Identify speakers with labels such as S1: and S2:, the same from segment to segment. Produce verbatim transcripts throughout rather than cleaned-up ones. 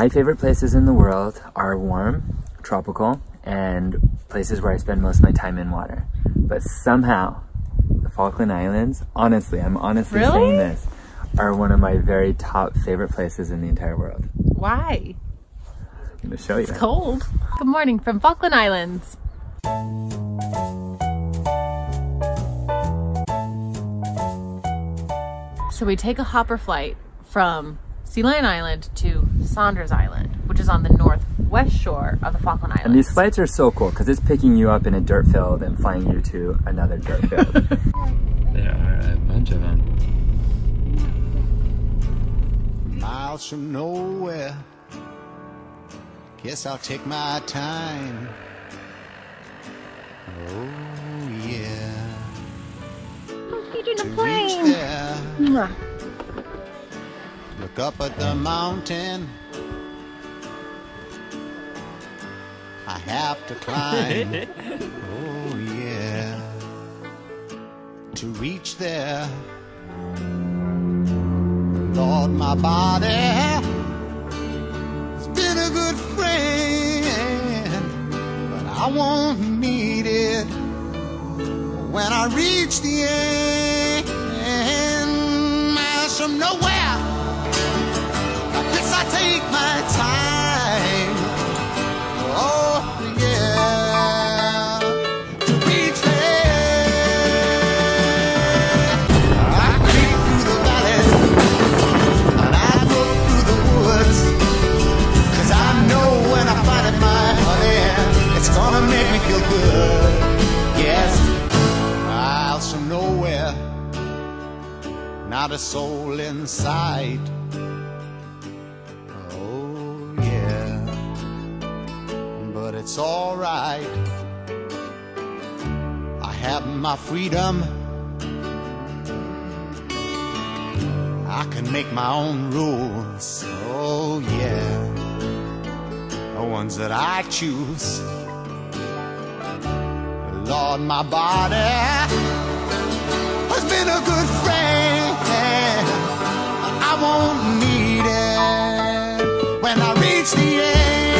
S1: My favorite places in the world are warm, tropical, and places where I spend most of my time in water. But somehow, the Falkland Islands, honestly, I'm honestly
S2: Really?
S1: saying this, are one of my very top favorite places in the entire world.
S2: Why?
S1: I'm gonna show you.
S2: It's cold. Good morning from Falkland Islands. So we take a hopper flight from Sea Lion Island to Saunders Island, which is on the northwest shore of the Falkland Islands.
S1: And these flights are so cool because it's picking you up in a dirt field and flying you to another dirt field. There are a bunch of them.
S3: Miles from nowhere, guess I'll take my time. Oh yeah.
S2: Feeding
S3: To
S2: a
S3: reach
S2: plane.
S3: there, look up at the mountain I have to climb. Oh yeah. To reach there, Lord, my body has been a good friend, but I won't need it when I reach the end. Miles from nowhere, I guess I take my time. Oh yeah, to reach there, I creep through the valleys and I look through the woods, 'cause I know when I find it, my honey, it's gonna make me feel good. Yes, miles from nowhere, not a soul in sight. Oh yeah, but it's all right. I have my freedom, I can make my own rules. Oh yeah, the ones that I choose. Lord, my body has been a good friend. I won't need it when I reach the end.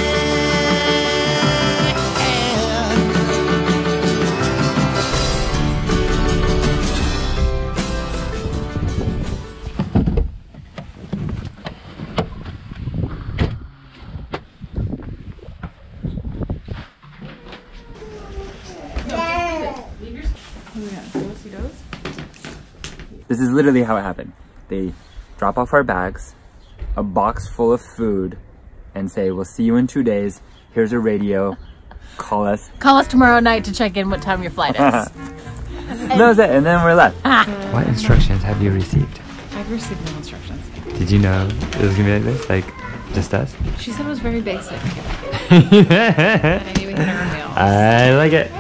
S1: This is literally how it happened. They drop off our bags, a box full of food, and say, we'll see you in two days. Here's a radio. Call us.
S2: Call us tomorrow night to check in what time your flight is.
S1: That was it, and then we're left.
S4: What instructions have you received?
S5: I've received no instructions.
S4: Did you know it was gonna be like this? Like, just us?
S5: She said it was very basic. And I knew we had our meals.
S4: I like it.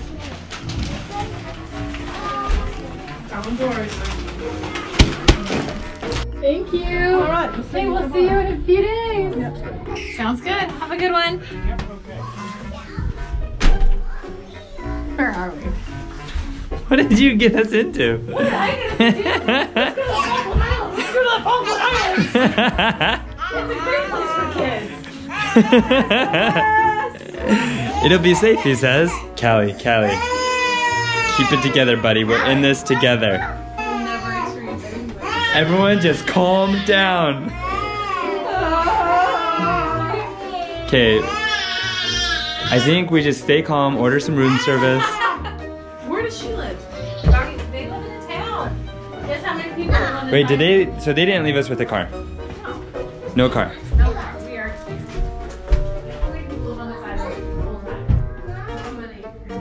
S2: Thank you. All right. Hey, we'll see you in a few days. Sounds good. Have a good one. Where are we?
S4: What did you get us into?
S2: What did I get us into? Let's go to the Falkland Islands. Let's go to the Falkland Islands. It's a great place for kids.
S4: It'll be safe, he says. Callie, Callie. Keep it together, buddy. We're in this together. Everyone just calm down. Okay. I think we just stay calm, order some room service.
S2: Where does she live? They live in the town. Guess how many people live on this
S4: Wait, did
S2: island?
S4: they, so they didn't leave us with a car? No car.
S2: No car. We are excused. How many people live on this island the whole time? How many?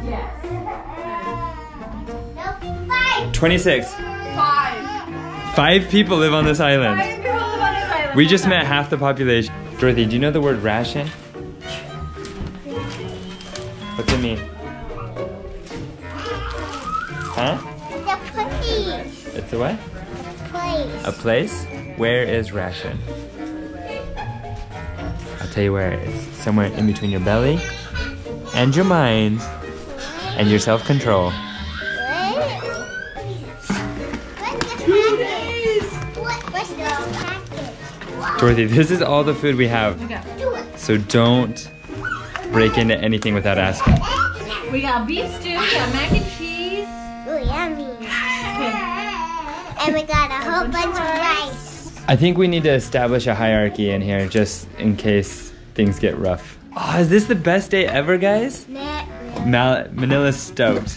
S2: Yes.
S4: twenty-six.
S2: Five.
S4: Five people live on this island.
S2: Five people live on this island.
S4: We just met half the population. Dorothy, do you know the word ration? What's it mean? Huh?
S6: It's a place.
S4: It's a what?
S6: Place.
S4: A place? Where is ration? I'll tell you where. It's somewhere in between your belly and your mind and your self-control.
S6: Two days. What, what's the package?
S4: Dorothy, this is all the food we have.
S2: Okay.
S4: So don't break into anything without asking.
S2: We got beef stew, we got mac and cheese.
S6: Ooh, yummy.
S2: Okay.
S6: And we got a whole bunch of rice.
S4: I think we need to establish a hierarchy in here just in case things get rough. Oh, is this the best day ever, guys?
S6: Nah.
S4: Mal Manila's stoked.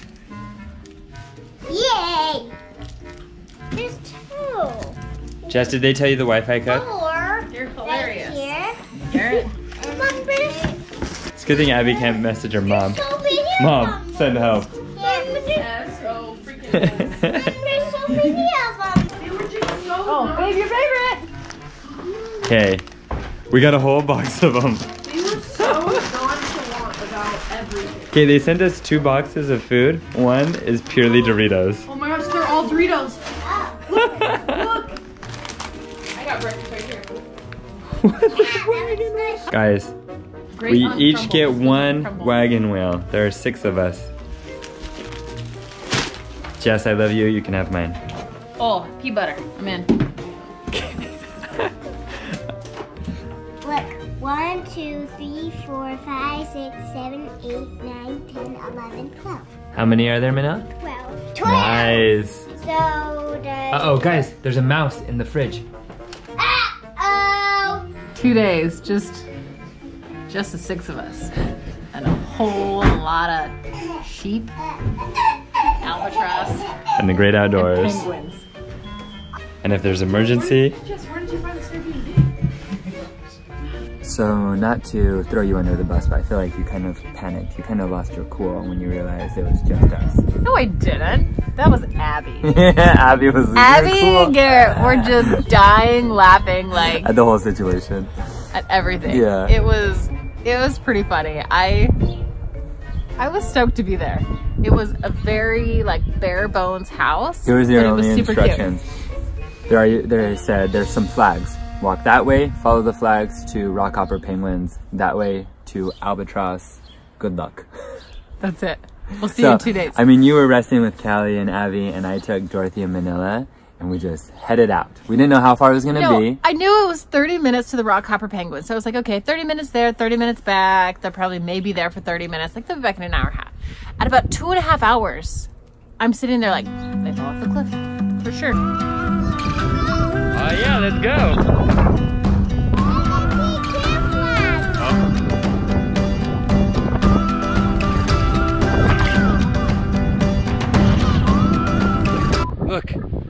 S6: Yay! There's two.
S4: Jess, did they tell you the Wi-Fi code?
S6: Four.
S2: You're
S6: Right
S2: hilarious.
S6: here.
S2: Garrett.
S6: And one there's
S4: It's a good thing Abby can't message her mom.
S6: so many of
S4: Mom,
S6: them.
S4: send help.
S6: Yeah, but there's,
S2: That's so freaking
S6: there's so many of them.
S2: Oh, babe, your favorite.
S4: Okay, we got a whole box of them.
S5: They were so nonchalant about everything.
S4: Okay, they sent us two boxes of food. One is purely Doritos.
S5: Oh my gosh, they're all Doritos.
S6: Oh.
S5: Look, look. I got breakfast right here.
S4: Guys,
S2: Great
S4: we
S2: on
S4: each
S2: crumbles.
S4: get one
S2: Crumbles.
S4: wagon wheel. There are six of us. Jess, I love you. You can have mine.
S2: Oh, pea butter. I'm in.
S6: Look, one, two, three, four, five, six, seven, eight, nine, ten, eleven, twelve.
S4: How many are there, Manila?
S6: Twelve. Twelve.
S4: Nice.
S6: So does.
S4: Uh-oh, guys, there's a mouse in the fridge.
S6: Uh-oh.
S2: Two days, just, just the six of us, and a whole lot of sheep, albatross,
S4: And the great
S2: and
S4: outdoors.
S2: penguins.
S4: And if there's emergency,
S5: Jess, where did you find this Airbnb?
S1: So not to throw you under the bus, but I feel like you kind of panicked. You kind of lost your cool when you realized it was just us.
S2: No, I didn't. That was Abby.
S1: Abby was losing her
S2: Abby
S1: cool
S2: and Garrett were just dying, laughing like
S1: at the whole situation.
S2: at everything.
S1: Yeah.
S2: It was, it was pretty funny. I, I was stoked to be there. It was a very like bare bones house.
S1: Here was your
S2: but
S1: only
S2: it was super
S1: instructions. There are, there said there's some flags. Walk that way, follow the flags to Rockhopper Penguins. That way to Albatross. Good luck.
S2: Cute. That's it. We'll see
S1: So,
S2: you in two days.
S1: I mean, you were resting with Callie and Abby, and I took Dorothy and Manila, and we just headed out. We didn't know how far it was gonna
S2: No,
S1: be.
S2: I knew it was thirty minutes to the Rockhopper Penguins. So I was like, okay, thirty minutes there, thirty minutes back. They'll probably maybe there for thirty minutes. Like they'll be back in an hour and a half. At about two and a half hours, I'm sitting there like, they fell off the cliff. For sure.
S4: oh yeah, let's go. Look.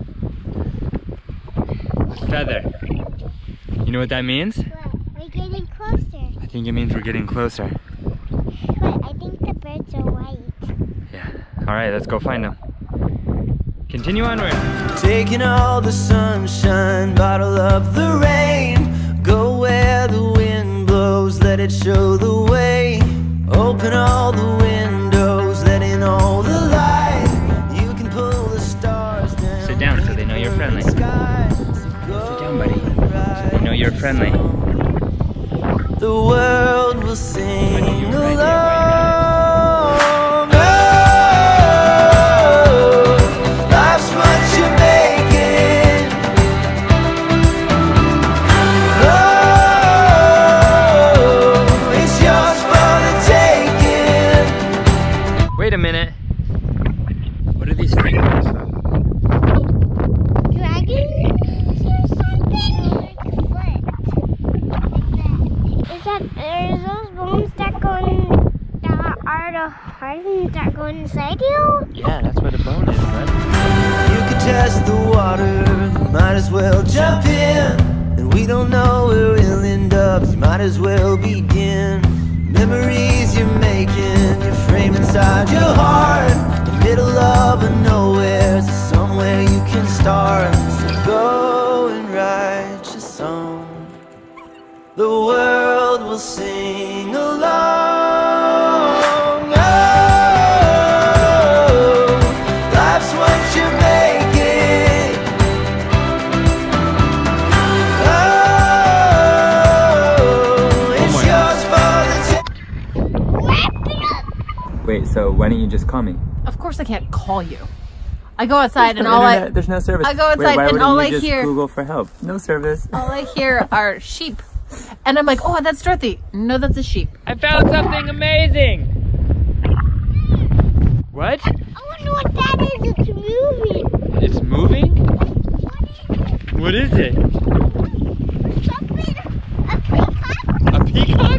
S4: A feather. You know what that means?
S6: What? We're getting closer.
S4: I think it means we're getting closer.
S6: But I think the birds are white.
S4: Yeah. All right, let's go find them. Continue onward.
S3: Taking all the sunshine, bottle up the rain. Go where the wind blows, let it show the way. Open all the windows, let in all the light. You can pull the stars down.
S4: Sit down so they know you're friendly. Sit down, buddy. So they know you're friendly.
S3: The world will sing
S4: Buddy, you were right there,
S3: along. Oh, life's what you make it. Oh, it's yours for the taking.
S4: Wait a minute. What are these strings?
S6: Dragons or something? Like what? Is that, are those bones that go in, that are the hardened that go inside you?
S4: Yeah, that's where the bone is, bud.
S3: You could test the water, might as well jump in. And we don't know where we'll end up, you might as well begin. Memories you're making, you frame inside your heart. The middle of a nowhere, so somewhere you can start. So go and write your song. The world will sing along. Oh, life's what you make it. Oh, it's yours for the taking.
S1: Wait, so why don't you just call me?
S2: Of course I can't call you. I go outside and
S1: no
S2: all
S1: internet,
S2: I
S1: there's no service.
S2: I go
S1: Wait,
S2: outside
S1: why
S2: and
S1: wouldn't
S2: all
S1: you
S2: I
S1: just
S2: hear-
S1: Google for help. No service.
S2: all I hear are sheep. And I'm like, oh, that's Dorothy. No, that's a sheep.
S4: I found something amazing. What?
S6: I wonder what that is. It's moving.
S4: It's moving? What is it?
S6: Something. A peacock.
S4: A peacock?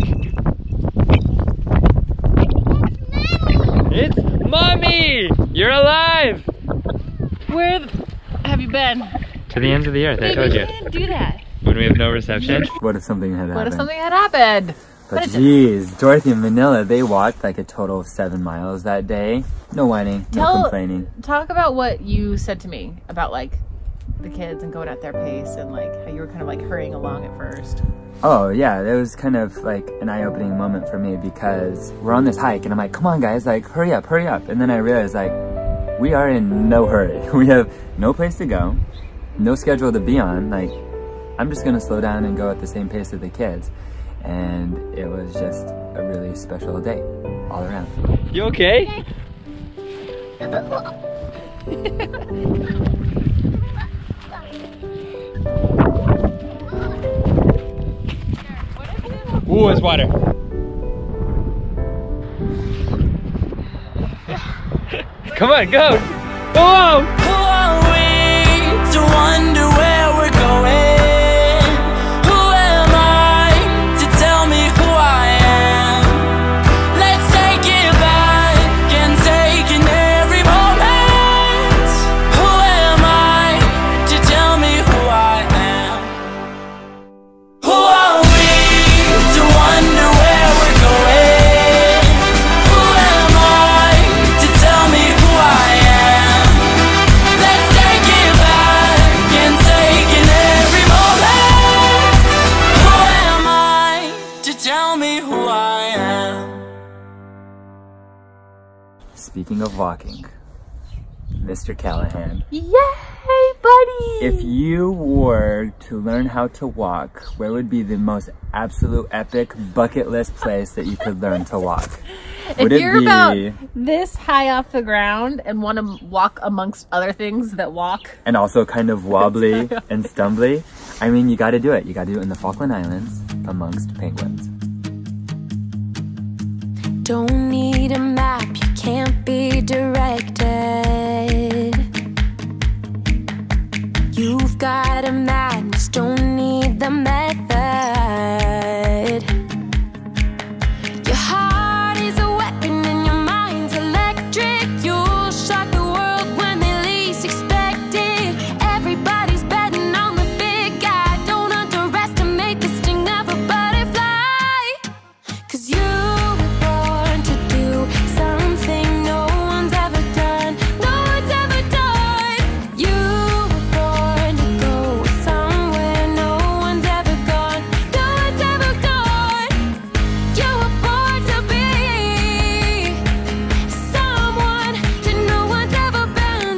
S4: It's Mommy! You're alive!
S2: Where the have you been?
S4: To the ends of the earth, I told you.
S2: didn't do that.
S4: When we have no reception.
S1: What if something had happened?
S2: What if something had happened?
S1: But
S2: What is it?
S1: geez, Dorothy and Manila, they walked like a total of seven miles that day. No whining, no
S2: Tell-
S1: complaining.
S2: Talk about what you said to me about like the kids and going at their pace and like how you were kind of like hurrying along at first.
S1: Oh yeah, that was kind of like an eye-opening moment for me because we're on this hike and I'm like, come on guys, like hurry up, hurry up. And then I realized like, we are in no hurry. We have no place to go, no schedule to be on. Like, I'm just gonna slow down and go at the same pace of the kids. And it was just a really special day all around.
S4: You okay? Ooh, it's water. Come on, go! Whoa!
S7: Who are we to wonder where we're going? Who am I to tell me who I am? Let's take it back and take in every moment. Who am I to tell me who I am? Who are we to wonder where we're going? Who am I to tell me who I am? Let's take it back and take in every moment. Who am I to tell me who I am?
S1: Speaking of walking, Mister Callahan,
S2: Yay, buddy!
S1: if you were to learn how to walk, where would be the most absolute epic bucket list place that you could learn to walk? Would
S2: if
S1: it
S2: you're
S1: be
S2: about this high off the ground and want to walk amongst other things that walk,
S1: and also kind of wobbly and stumbly? I mean, you got to do it. You got to do it in the Falkland Islands amongst penguins.
S7: Don't need a map, you can't be directed. You've got a madness, don't need the method. Your heart is a weapon and your mind's electric. You'll shock the world when they least expect it. Everybody's betting on the big guy. Don't underestimate the sting of a butterfly. Cause you were born to do something no one's ever done. No one's ever done. You were born to go somewhere no one's ever gone. No one's ever gone. You were born to be someone that no one's ever been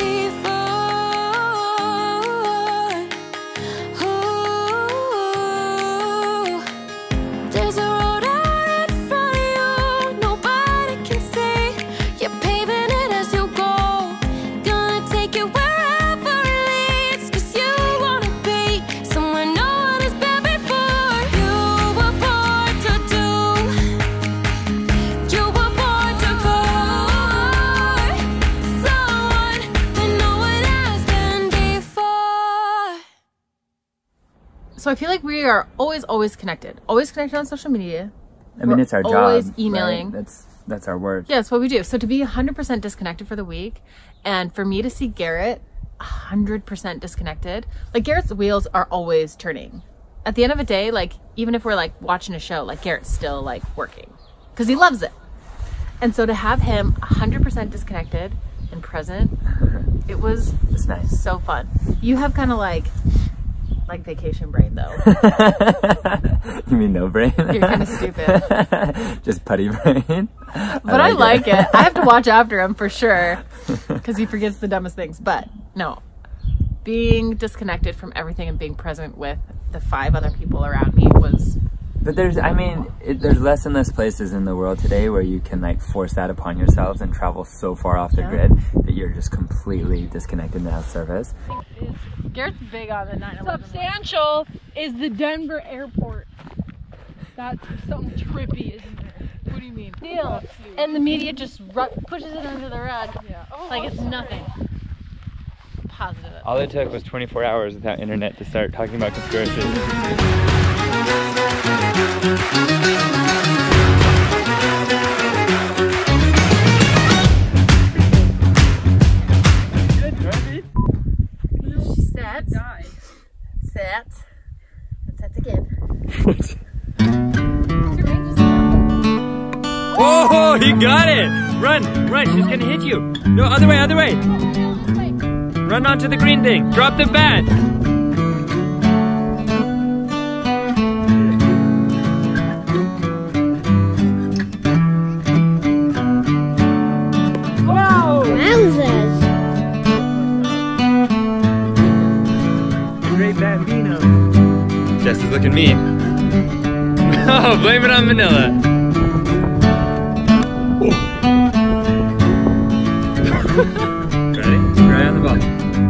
S7: before. Ooh. There's a road out in front of you, nobody can see. You're paving it as you go, gonna take it wherever it leads. Cause you wanna be somewhere no one has been before. You were born to do, you were born to go. Someone that no one has been before.
S2: so I feel like we are always, always connected. Always connected on social media.
S1: I mean,
S2: We're
S1: it's our job.
S2: always
S1: right?
S2: emailing.
S1: That's that's our work.
S2: Yeah, that's what we do. So to be one hundred percent disconnected for the week, and for me to see Garrett one hundred percent disconnected, like Garrett's wheels are always turning. At the end of the day, like even if we're like watching a show, like Garrett's still like working because he loves it. And so to have him one hundred percent disconnected and present, it was
S1: It's nice.
S2: so fun. You have kind of like like vacation brain though.
S1: You mean no brain?
S2: You're kind of stupid.
S1: Just putty brain.
S2: But I like it. I have to watch after him for sure because he forgets the dumbest things. But no, being disconnected from everything and being present with the five other people around me was
S1: But there's, I mean, it, there's less and less places in the world today where you can like force that upon yourselves and travel so far off the
S2: Yeah.
S1: grid that you're just completely disconnected from that service.
S2: Garrett's big on the nine eleven.
S5: Substantial is the Denver airport. That's something trippy, isn't there? What do you mean?
S2: Deal. And the media just ru pushes it under the rug
S5: Yeah. Oh,
S2: like it's nothing. Positive.
S4: All it took was twenty-four hours without internet to start talking about conspiracies.
S2: Set. Set. Set again.
S4: Oh, he got it! Run, run, she's gonna hit you. No, other way, other way. Run onto the green thing. Drop the bat.
S6: Whoa! Wowzers!
S4: The great Bambino. Jess is looking mean. Oh, blame it on Manila. Ready? Right on the ball.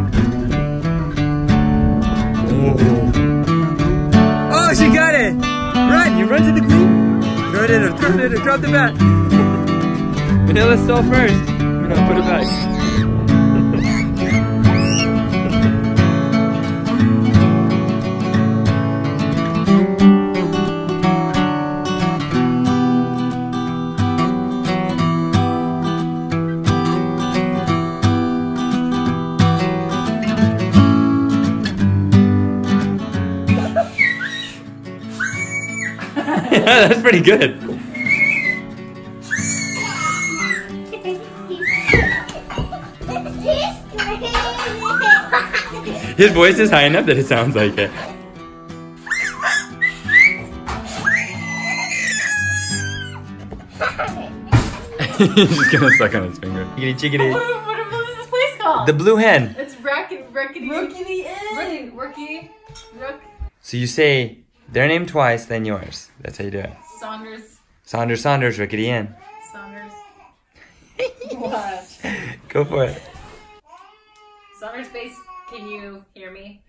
S4: Oh. Oh, she got it! Run! You run to the green. Throw it in her, throw it in her, drop the bat. Manila stole first. No, put it back. Yeah, that's pretty good. His voice is high enough that it sounds like it. He's just gonna suck on his finger. Chickity chickity.
S5: What, what, what is this place called?
S4: The Blue Hen.
S5: It's Racket, Rackety. Rookie Inn. Rookie. Rook.
S4: So you say their name twice, then yours. That's how you do it.
S5: Saunders.
S4: Saunders, Saunders, Rickety Inn.
S5: Saunders. What?
S4: Go for it.
S5: Saunders Base, can you hear me?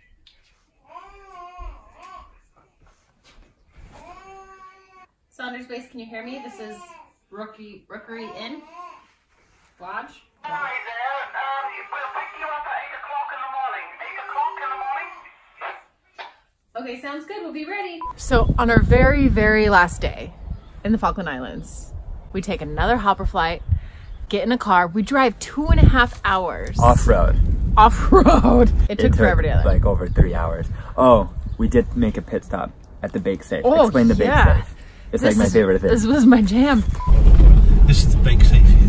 S5: Saunders Base, can you hear me? This is Rookie Rookery Inn. Lodge.
S8: Hi there, um, we'll pick you up at eight o'clock in the morning. eight o'clock in the morning?
S5: Okay, sounds good. We'll be ready.
S2: So on our very, very last day in the Falkland Islands, we take another hopper flight, get in a car. We drive two and a half hours
S1: Off-road.
S2: off-road. It took
S1: It
S2: forever to get there.
S1: like over three hours. Oh, we did make a pit stop at the Bake Safe.
S2: Oh,
S1: Explain the Bake
S2: yeah.
S1: Safe. It's
S2: This
S1: like my
S2: is-
S1: favorite thing.
S2: This was my jam.
S9: This is the Bake Safe here.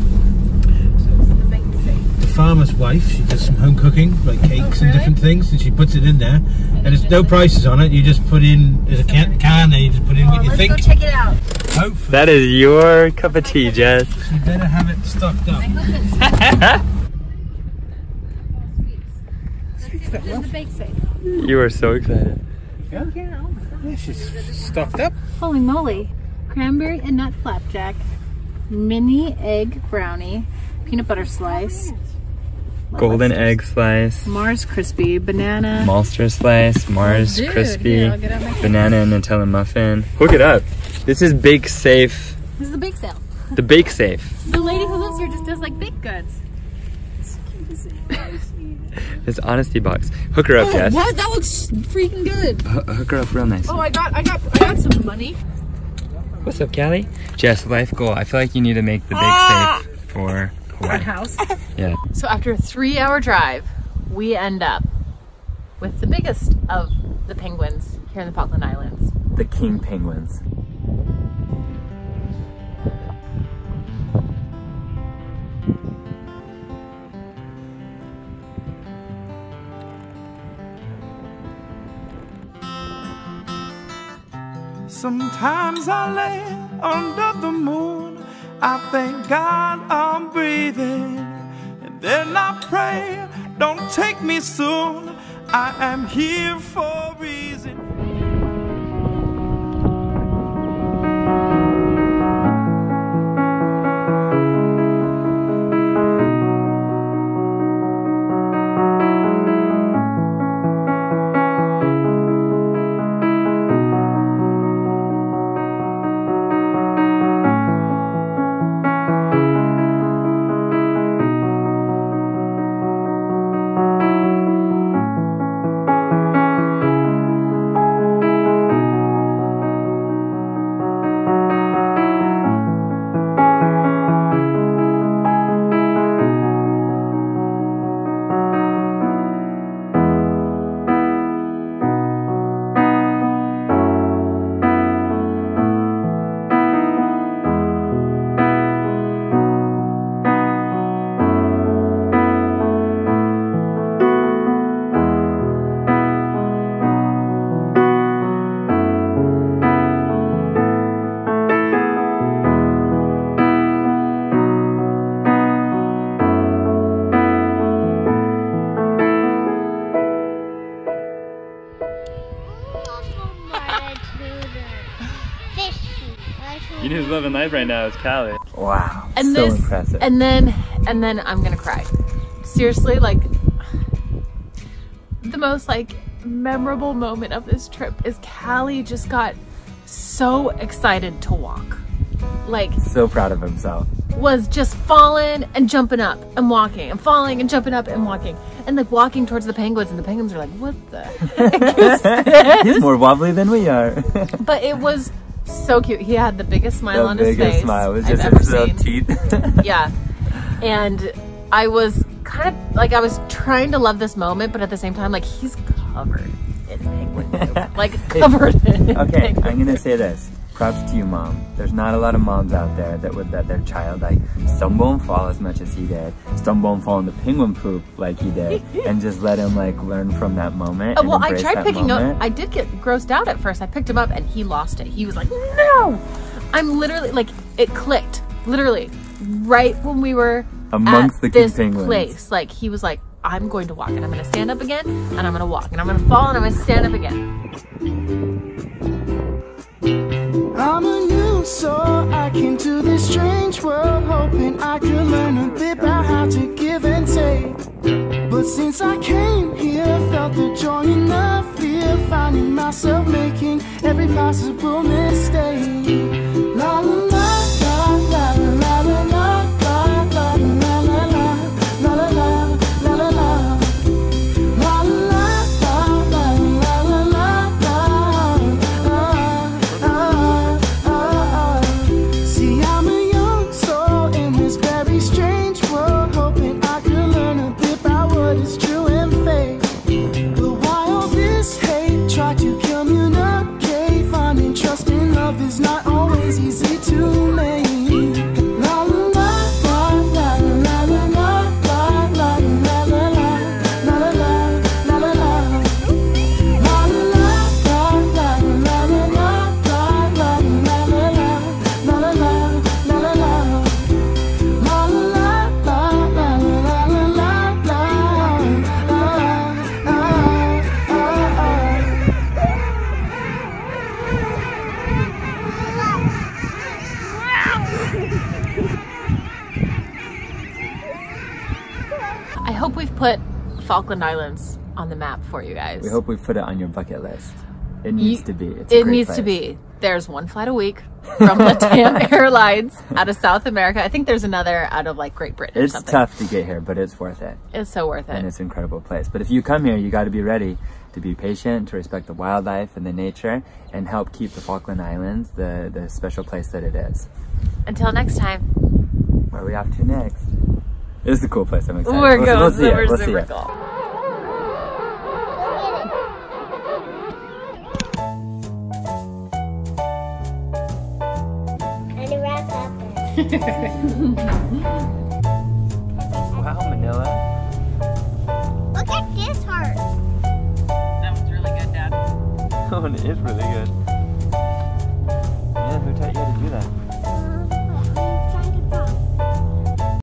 S9: The farmer's wife, she does some home cooking, like cakes and different things, and she puts it in there. And there's no prices on it. You just put in, there's a can, can and you just put in what you think.
S5: Let's go check it out.
S9: Hopefully,
S4: That is your cup of tea, Jess.
S9: you better have it stocked up.
S5: This is the Bake Safe.
S4: You are so excited.
S9: Yeah, she's stocked up.
S2: Holy moly. Cranberry and nut flapjack, mini egg brownie, peanut butter slice,
S4: Golden egg slice,
S2: Mars crispy, banana.
S4: Monster slice, Mars
S2: Dude,
S4: crispy,
S2: here, I'll get out my cake.
S4: banana and Nutella muffin. Hook it up. This is Bake Safe.
S2: This is the bake sale.
S4: The Bake Safe.
S2: The lady who lives here just does like baked goods.
S4: This honesty box. Hook her up, Jess.
S5: What? That looks freaking good.
S4: H- hook her up real nice.
S5: Oh, I got, I got, I got some money.
S4: What's up, Callie? Jess, life goal. I feel like you need to make the Bake Safe for Hawaii.
S5: House.
S4: Yeah.
S2: So after a three hour drive, we end up with the biggest of the penguins here in the Falkland Islands.
S1: The king penguins.
S3: Sometimes I lay under the moon. I thank God I'm breathing. And then I pray, don't take me soon. I am here for a reason.
S1: You know who's living life right now is Callie. Wow,
S2: And
S1: so
S2: this,
S1: impressive.
S2: and then, and then I'm gonna cry. Seriously, like the most like memorable moment of this trip is Callie just got so excited to walk. Like,
S1: so proud of himself.
S2: was just falling and jumping up and walking and falling and jumping up and walking and like walking towards the penguins, and the penguins are like, what the heck is this?
S1: He's more wobbly than we are.
S2: But it was so cute. He had the biggest smile
S1: the
S2: on his
S1: biggest
S2: face
S1: smile. It was
S2: I've
S1: just
S2: ever
S1: his little
S2: seen.
S1: teeth.
S2: Yeah. And I was kind of like, I was trying to love this moment, but at the same time, like, he's covered in penguin poop. Like, covered in
S1: Okay,
S2: penguin
S1: I'm gonna
S2: poop.
S1: say this. Props to you, mom. There's not a lot of moms out there that would let their child like stumble and fall as much as he did, stumble and fall in the penguin poop like he did, and just let him like learn from that moment.
S2: Oh,
S1: and
S2: well, I
S1: embrace
S2: tried
S1: that
S2: picking
S1: moment.
S2: up, I did get grossed out at first. I picked him up and he lost it. He was like, no! I'm literally, like, it clicked. Literally. Right when we were
S1: Amongst
S2: at
S1: the
S2: this
S1: penguins.
S2: place. Like, he was like, I'm going to walk and I'm going to stand up again and I'm going to walk and I'm going to fall and I'm going to stand up again.
S3: I'm a new soul. I came to this strange world hoping I could learn a bit about how to give and take. But since I came here, felt the joy and the fear, finding myself making every possible mistake. La la la la la la la la la la la la la la la la la. Not always easy to make. La la la la la la la la la la la la la la la la la. La la la la la la la la la la la la la la la la la. La la la la la la la
S2: I hope we've put Falkland Islands on the map for you guys.
S1: We hope we put it on your bucket list. It needs
S2: You-
S1: to be. It's a
S2: It
S1: great
S2: needs
S1: place.
S2: to be. There's one flight a week from LATAM Airlines out of South America. I think there's another out of like Great Britain or
S1: It's
S2: something.
S1: tough to get here, but it's worth it.
S2: It's so worth
S1: And
S2: it.
S1: it's an incredible place. But if you come here, you got to be ready to be patient, to respect the wildlife and the nature, and help keep the Falkland Islands the, the special place that it is.
S2: Until next time.
S1: Where are we off to next? It's a cool place. I'm excited.
S2: We're
S1: We'll-
S2: going
S1: we'll see it.
S2: super,
S1: We'll see
S2: super
S1: it.
S2: cool.
S6: And a wrap up.
S1: Wow, Manila.
S6: Look at this heart.
S2: That was really good, Dad.
S1: Oh, it is really good.